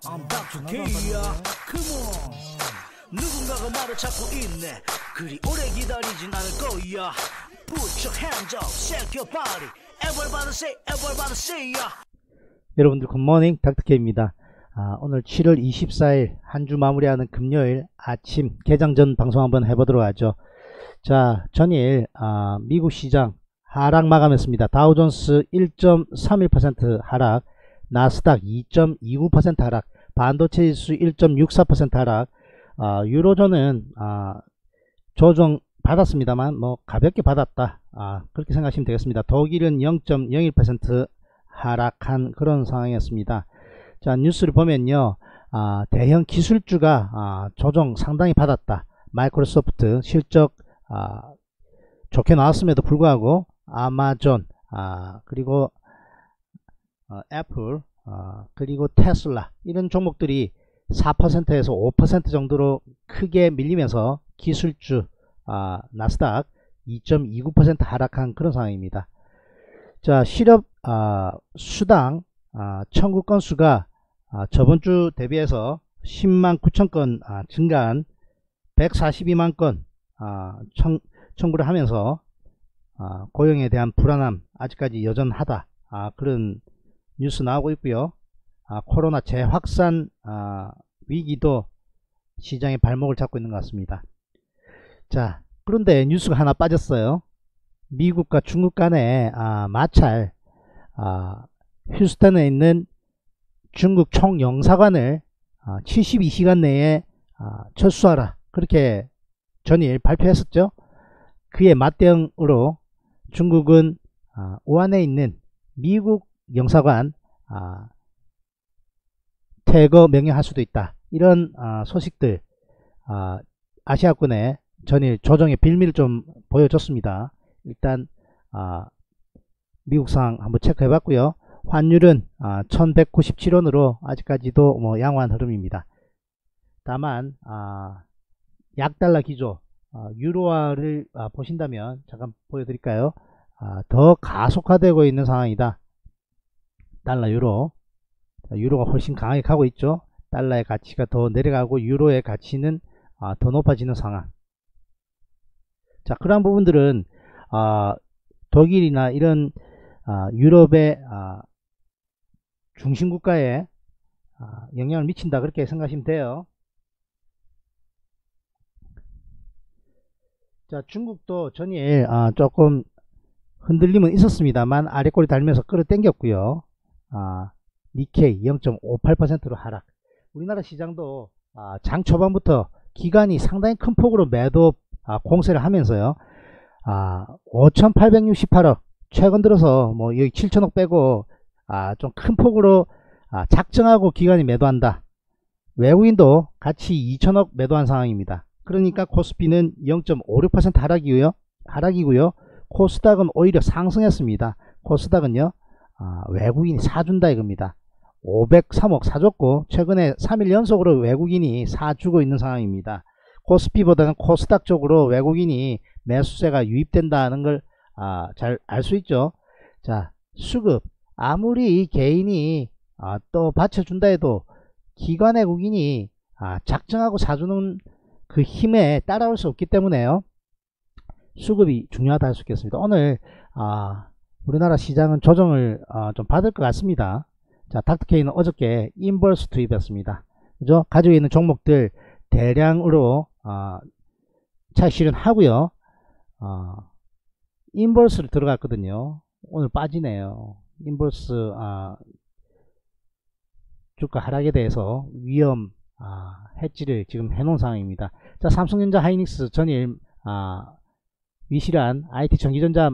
I'm Dr. K야. Come on. 누군가가 말을 찾고 있네. 그리 오래 기다리진 않을 거야. Put your hands up, shake your body. Everybody say ya. 여러분들 굿모닝 닥터케입니다. 오늘 7월 24일 한 주 마무리하는 금요일 아침 개장 전 방송 한번 해보도록 하죠. 자, 전일 미국 시장 하락 마감했습니다. 다우존스 1.31% 하락, 나스닥 2.29% 하락, 반도체 지수 1.64% 하락, 유로존은 조정 받았습니다만 뭐 가볍게 받았다, 그렇게 생각하시면 되겠습니다. 독일은 0.01% 하락한 그런 상황이었습니다. 자, 뉴스를 보면요, 대형 기술주가 조정 상당히 받았다. 마이크로소프트 실적 좋게 나왔음에도 불구하고 아마존, 그리고 애플, 그리고 테슬라, 이런 종목들이 4%에서 5% 정도로 크게 밀리면서 기술주 나스닥 2.29% 하락한 그런 상황입니다. 자, 실업 수당 청구 건수가 저번주 대비해서 10만 9천 건 증가한 142만 건 청구를 하면서 고용에 대한 불안함 아직까지 여전하다, 그런 뉴스 나오고 있고요. 코로나 재확산 위기도 시장의 발목을 잡고 있는 것 같습니다. 자, 그런데 뉴스가 하나 빠졌어요. 미국과 중국 간의 마찰, 휴스턴에 있는 중국 총영사관을 72시간 내에 철수하라, 그렇게 전일 발표했었죠. 그에 맞대응으로 중국은 우한에 있는 미국 영사관 퇴거 명령할 수도 있다, 이런 소식들 아시아권에 전일 조정의 빌미를 좀 보여줬습니다. 일단 미국 상황 한번 체크해 봤고요. 환율은 1197원으로 아직까지도 뭐 양호한 흐름입니다. 다만 약달러 기조 유로화를 보신다면 잠깐 보여드릴까요? 더 가속화되고 있는 상황이다. 달러 유로, 유로가 훨씬 강하게 가고 있죠. 달러의 가치가 더 내려가고 유로의 가치는 더 높아지는 상황. 자, 그러한 부분들은 독일이나 이런 유럽의 중심국가에 영향을 미친다, 그렇게 생각하시면 돼요. 자, 중국도 전일 조금 흔들림은 있었습니다만 아래꼬리 달면서 끌어당겼고요. 니케이 0.58%로 하락. 우리나라 시장도 장 초반부터 기관이 상당히 큰 폭으로 매도 공세를 하면서요, 5,868억, 최근 들어서 뭐 여기 7천억 빼고 좀 큰 폭으로 작정하고 기관이 매도한다. 외국인도 같이 2천억 매도한 상황입니다. 그러니까 코스피는 0.56% 하락이고요. 코스닥은 오히려 상승했습니다. 코스닥은요, 외국인이 사준다 이겁니다. 503억 사줬고 최근에 3일 연속으로 외국인이 사주고 있는 상황입니다. 코스피보다는 코스닥 쪽으로 외국인이 매수세가 유입된다는 걸 잘 알 수 있죠. 자, 수급, 아무리 개인이 또 받쳐준다 해도 기관 외국인이 작정하고 사주는 그 힘에 따라올 수 없기 때문에요, 수급이 중요하다 할 수 있겠습니다. 오늘 우리나라 시장은 조정을 좀 받을 것 같습니다. 자, 닥터케이는 어저께 인버스 투입했습니다. 그죠? 가지고 있는 종목들 대량으로 차익 실현하고요. 인버스를 들어갔거든요. 오늘 빠지네요. 인버스 주가 하락에 대해서 위험 해지를 지금 해놓은 상황입니다. 자, 삼성전자 하이닉스 전일 위실한 IT 전기전자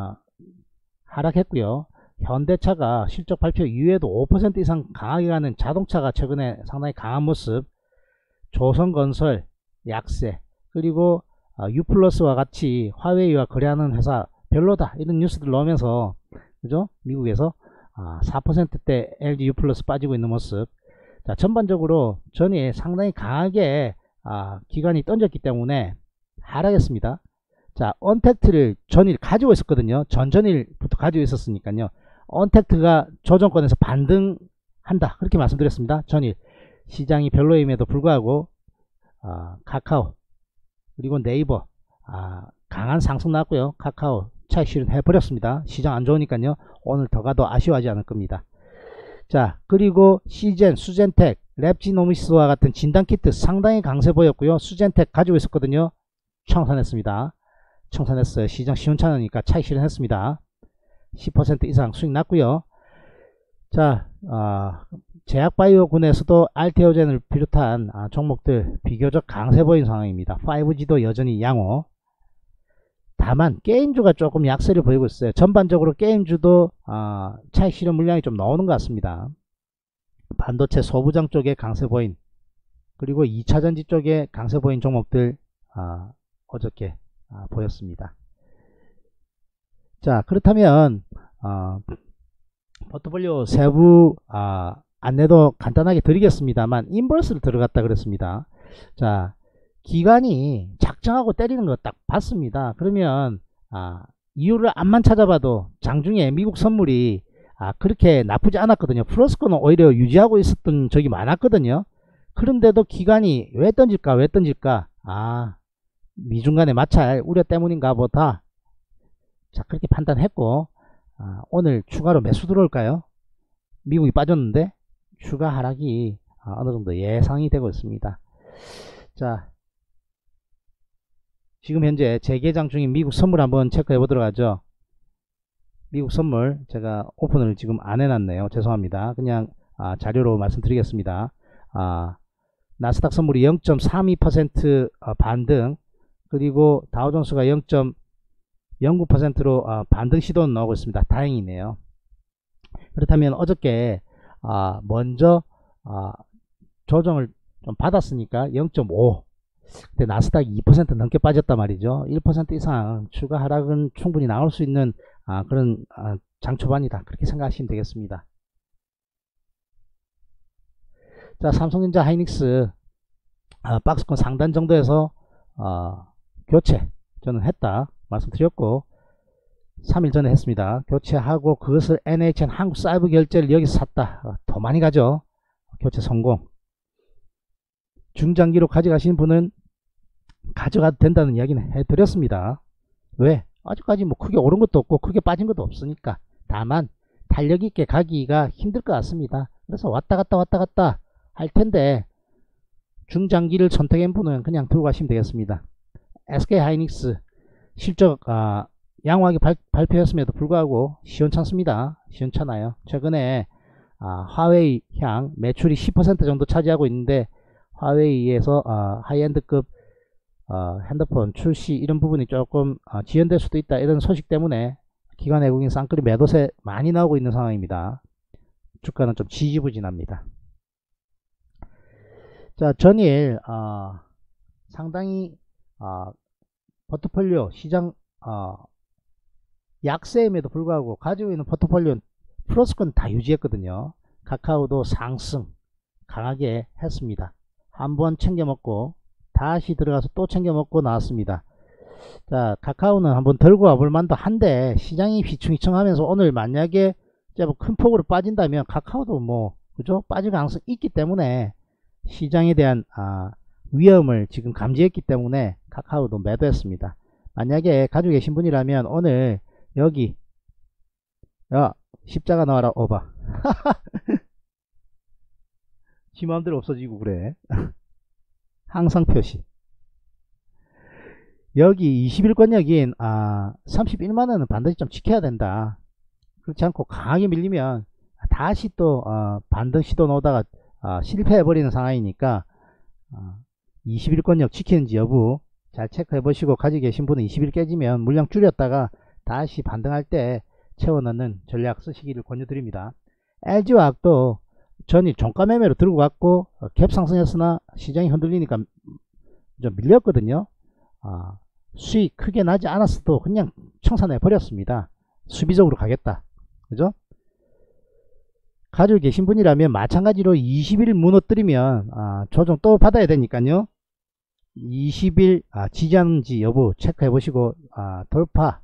하락했고요. 현대차가 실적 발표 이후에도 5% 이상 강하게 가는 자동차가 최근에 상당히 강한 모습, 조선건설 약세, 그리고 유플러스와 같이 화웨이와 거래하는 회사 별로다, 이런 뉴스들 나오면서, 그죠? 미국에서 4%대 LG 유플러스 빠지고 있는 모습. 자, 전반적으로 전일 상당히 강하게 기관이 던졌기 때문에 하락했습니다. 자, 언택트를 전일 가지고 있었거든요. 전전일부터 가지고 있었으니까요. 언택트가 조정권에서 반등한다, 그렇게 말씀드렸습니다. 전일 시장이 별로임에도 불구하고 카카오 그리고 네이버 강한 상승 나왔고요. 카카오 차익 실현 해버렸습니다. 시장 안 좋으니까요. 오늘 더 가도 아쉬워하지 않을 겁니다. 자, 그리고 시젠, 수젠텍, 랩지노미스와 같은 진단키트 상당히 강세 보였고요. 수젠텍 가지고 있었거든요. 청산했습니다. 청산했어요. 시장 시원찮으니까 차익 실현했습니다. 10% 이상 수익 났고요. 자, 제약바이오군에서도 알테오젠을 비롯한 종목들 비교적 강세 보인 상황입니다. 5G도 여전히 양호. 다만 게임주가 조금 약세를 보이고 있어요. 전반적으로 게임주도 차익 실현 물량이 좀 나오는 것 같습니다. 반도체 소부장 쪽에 강세 보인, 그리고 2차전지 쪽에 강세 보인 종목들 어저께 보였습니다. 자, 그렇다면 포트폴리오 세부 안내도 간단하게 드리겠습니다만 인버스를 들어갔다 그랬습니다. 자, 기관이 작정하고 때리는 거 딱 봤습니다. 그러면 이유를 암만 찾아봐도 장중에 미국 선물이 그렇게 나쁘지 않았거든요. 플러스권은 오히려 유지하고 있었던 적이 많았거든요. 그런데도 기관이 왜 던질까 미중간의 마찰 우려 때문인가 보다. 자, 그렇게 판단했고 오늘 추가로 매수 들어올까요? 미국이 빠졌는데 추가 하락이 어느 정도 예상이 되고 있습니다. 자, 지금 현재 재개장 중인 미국 선물 한번 체크해 보도록 하죠. 미국 선물 제가 오픈을 지금 안 해놨네요. 죄송합니다. 그냥 자료로 말씀드리겠습니다. 나스닥 선물이 0.32% 반등, 그리고 다우존스가 0.09%로 반등 시도는 나오고 있습니다. 다행이네요. 그렇다면 어저께 먼저 조정을 좀 받았으니까 0.5, 근데 나스닥이 2% 넘게 빠졌단 말이죠. 1% 이상 추가 하락은 충분히 나올 수 있는 그런 장 초반이다, 그렇게 생각하시면 되겠습니다. 자, 삼성전자 하이닉스 박스권 상단 정도에서 교체 저는 했다 말씀드렸고 3일 전에 했습니다. 교체하고 그것을 NHN 한국사이버결제를 여기서 샀다. 더 많이 가죠. 교체 성공. 중장기로 가져가시는 분은 가져가도 된다는 이야기는 해드렸습니다. 왜? 아직까지 뭐 크게 오른 것도 없고 크게 빠진 것도 없으니까. 다만 탄력 있게 가기가 힘들 것 같습니다. 그래서 왔다 갔다 할 텐데 중장기를 선택한 분은 그냥 들고 가시면 되겠습니다. SK 하이닉스 실적 양호하게 발표했음에도 불구하고 시원찮습니다. 시원찮아요. 최근에 화웨이 향 매출이 10% 정도 차지하고 있는데 화웨이에서 하이엔드급 핸드폰 출시 이런 부분이 조금 지연될 수도 있다, 이런 소식 때문에 기관 외국인 쌍끌이 매도세 많이 나오고 있는 상황입니다. 주가는 좀 지지부진합니다. 자, 전일 상당히 포트폴리오 시장 약세임에도 불구하고 가지고 있는 포트폴리오 플러스권 다 유지했거든요. 카카오도 상승 강하게 했습니다. 한번 챙겨먹고 다시 들어가서 또 챙겨먹고 나왔습니다. 자, 카카오는 한번 들고 와볼 만도 한데 시장이 휘청휘청하면서 오늘 만약에 큰 폭으로 빠진다면 카카오도 그죠? 빠질 가능성이 있기 때문에 시장에 대한 위험을 지금 감지했기 때문에 카카오도 매도했습니다. 만약에 가지고 계신 분이라면 오늘 여기 십자가 나와라 오바 지 마음대로 없어지고 그래. 항상 표시 여기 21권역인 31만원은 반드시 좀 지켜야 된다. 그렇지 않고 강하게 밀리면 다시 또 반등 시도 나오다가 실패해버리는 상황이니까 21권역 지키는지 여부 잘 체크해 보시고, 가지고 계신 분은 20일 깨지면 물량 줄였다가 다시 반등할 때 채워넣는 전략 쓰시기를 권유드립니다. LG화학도 전일 종가 매매로 들고 갔고 갭 상승했으나 시장이 흔들리니까 좀 밀렸거든요. 수익 크게 나지 않았어도 그냥 청산해 버렸습니다. 수비적으로 가겠다, 그죠? 가지고 계신 분이라면 마찬가지로 20일 무너뜨리면 조정 또 받아야 되니까요. 20일 지지하는지 여부 체크해 보시고 돌파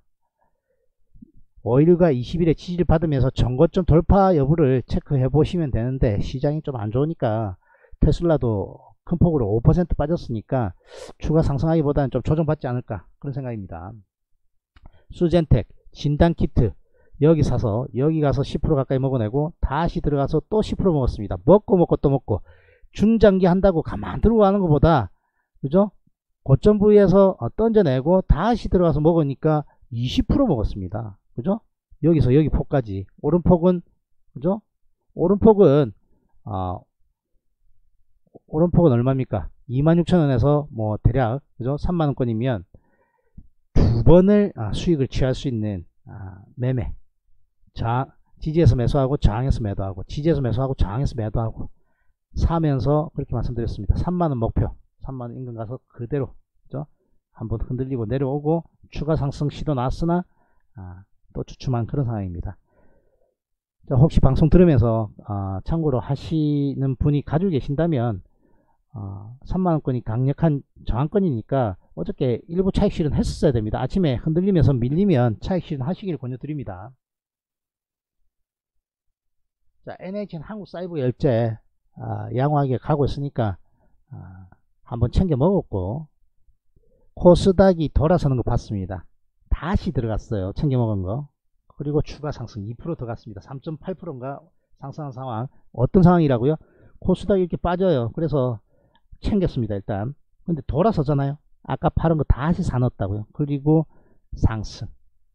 5일과 20일에 지지를 받으면서 전고점 돌파 여부를 체크해 보시면 되는데 시장이 좀 안 좋으니까 테슬라도 큰 폭으로 5% 빠졌으니까 추가 상승하기보다는 좀 조정받지 않을까 그런 생각입니다. 수젠텍, 진단키트 여기 사서 여기 가서 10% 가까이 먹어내고 다시 들어가서 또 10% 먹었습니다. 먹고 또 먹고 중장기 한다고 가만 들고 가는 것보다 그죠? 고점 부위에서 던져내고 다시 들어가서 먹으니까 20% 먹었습니다. 그죠? 여기서 여기 폭까지 오른폭은 그죠? 오른폭은 얼마입니까? 26,000원에서 뭐 대략 그죠? 3만원권이면 두 번을 수익을 취할 수 있는 매매 지지에서 매수하고 저항에서 매도하고 지지에서 매수하고 저항에서 매도하고 사면서 그렇게 말씀드렸습니다. 3만원 목표 3만원 인근 가서 그대로 그죠? 한번 흔들리고 내려오고 추가 상승 시도 나왔으나 또 주춤한 그런 상황입니다. 자, 혹시 방송 들으면서 참고로 하시는 분이 가지고 계신다면 3만원권이 강력한 저항권이니까 어저께 일부 차익 실현 했었어야 됩니다. 아침에 흔들리면서 밀리면 차익 실현 하시길 권유드립니다. 자, NHN 한국사이버결제 양호하게 가고 있으니까 한번 챙겨 먹었고 코스닥이 돌아서는 거 봤습니다. 다시 들어갔어요. 챙겨 먹은 거. 그리고 추가 상승 2% 더 갔습니다. 3.8%인가 상승한 상황. 어떤 상황이라고요? 코스닥이 이렇게 빠져요. 그래서 챙겼습니다. 일단 근데 돌아서잖아요. 아까 팔은 거 다시 사놨다고요. 그리고 상승.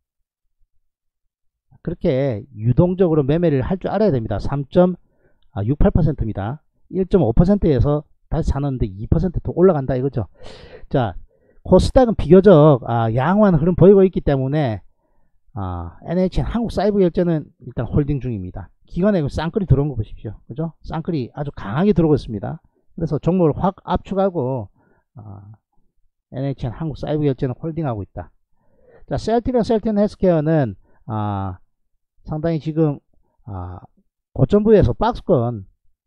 그렇게 유동적으로 매매를 할 줄 알아야 됩니다. 3.68%입니다. 1.5%에서 다시 사놨는데 2% 더 올라간다 이거죠. 자, 코스닥은 비교적 양호한 흐름 보이고 있기 때문에 NHN 한국사이버결제는 일단 홀딩 중입니다. 기관에 쌍끌이 들어온 거 보십시오. 그죠? 쌍끌이 아주 강하게 들어오고 있습니다. 그래서 종목을 확 압축하고 NHN 한국사이버결제는 홀딩하고 있다. 자, 셀트리온 헬스케어는 상당히 지금 고점 부위에서 박스권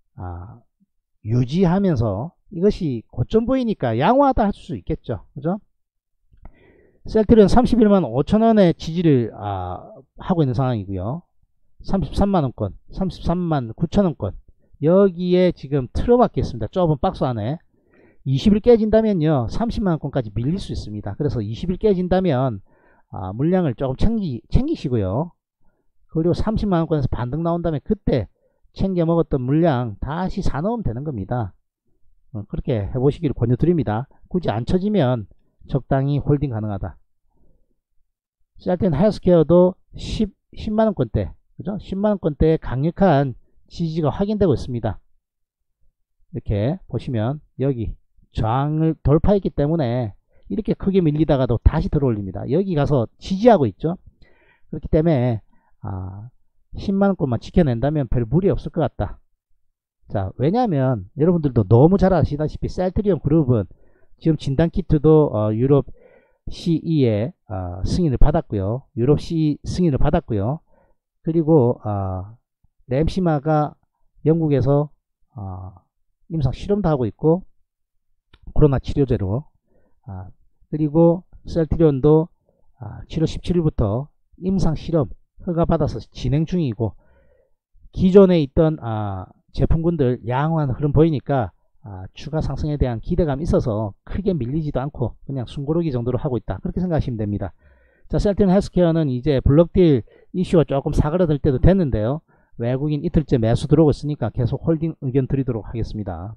유지하면서 이것이 고점 부위니까 양호하다 할 수 있겠죠. 그죠? 셀트리온 31만 5천원의 지지를 하고 있는 상황이고요. 33만원권 33만 9천원권 여기에 지금 틀어박혀 있습니다. 좁은 박스 안에 20일 깨진다면요 30만원권까지 밀릴 수 있습니다. 그래서 20일 깨진다면 물량을 조금 챙기시고요. 그리고 30만원권에서 반등 나온다면 그때 챙겨 먹었던 물량 다시 사놓으면 되는 겁니다. 그렇게 해보시기를 권유드립니다. 굳이 안 쳐지면 적당히 홀딩 가능하다. 셀트리온 헬스케어도 10만원권대 그죠? 10만원권대에 강력한 지지가 확인되고 있습니다. 이렇게 보시면 여기 저항을 돌파했기 때문에 이렇게 크게 밀리다가도 다시 들어올립니다. 여기 가서 지지하고 있죠. 그렇기 때문에 10만원권만 지켜낸다면 별 무리 없을 것 같다. 자, 왜냐하면 여러분들도 너무 잘 아시다시피 셀트리온 그룹은 지금 진단키트도 유럽 CE의 승인을 받았고요. 유럽 CE 승인을 받았고요. 그리고 램시마가 영국에서 임상 실험도 하고 있고 코로나 치료제로 그리고 셀트리온도 7월 17일부터 임상 실험 허가받아서 진행 중이고 기존에 있던 제품군들 양호한 흐름 보이니까 추가 상승에 대한 기대감이 있어서 크게 밀리지도 않고 그냥 숨고르기 정도로 하고 있다. 그렇게 생각하시면 됩니다. 자, 셀트리온 헬스케어는 이제 블록딜 이슈가 조금 사그라들 때도 됐는데요. 외국인 이틀째 매수 들어오고 있으니까 계속 홀딩 의견 드리도록 하겠습니다.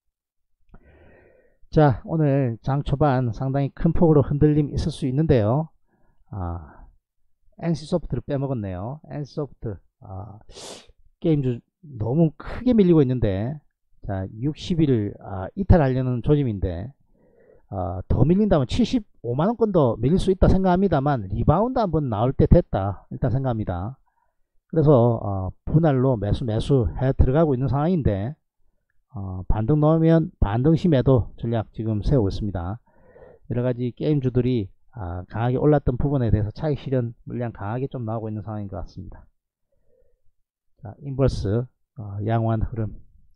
자, 오늘 장 초반 상당히 큰 폭으로 흔들림 있을 수 있는데요. NC소프트를 빼먹었네요. NC소프트 게임주 너무 크게 밀리고 있는데 자 60일 이탈하려는 조짐인데 더 밀린다면 75만원권 더 밀릴 수 있다 생각합니다만 리바운드 한번 나올 때 됐다 일단 생각합니다. 그래서 분할로 매수 해 들어가고 있는 상황인데 반등 넣으면 반등 시 매도 전략 지금 세우고 있습니다. 여러가지 게임주들이 강하게 올랐던 부분에 대해서 차익 실현 물량 강하게 좀 나오고 있는 상황인 것 같습니다. 자, 인버스 양호한 흐름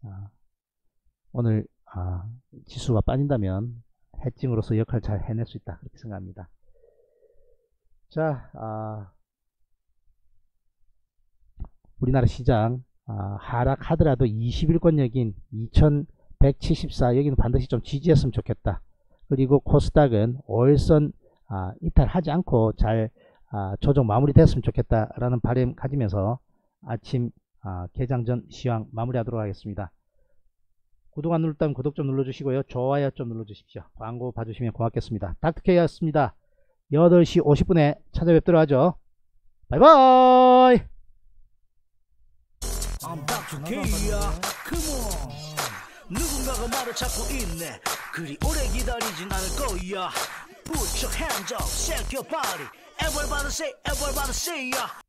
오늘 지수가 빠진다면 해칭으로서 역할 잘 해낼 수 있다 그렇게 생각합니다. 자, 우리나라 시장 하락하더라도 21권역인 174 여기는 반드시 좀 지지했으면 좋겠다. 그리고 코스닥은 5일선 이탈하지 않고 잘 조정 마무리됐으면 좋겠다라는 바람 가지면서 아침 개장 전 시황 마무리하도록 하겠습니다. 구독 안 눌렀다면 구독 좀 눌러주시고요. 좋아요 좀 눌러주십시오. 광고 봐주시면 고맙겠습니다. 닥터케이였습니다. 8시 50분에 찾아뵙도록 하죠. 바이바이. I'm Dr. K야. Come on. 누군가가 말을 찾고 있네. 그리 오래 기다리진 않을 거야. Put your hands up, shake your body. Everybody say, everybody say, yeah.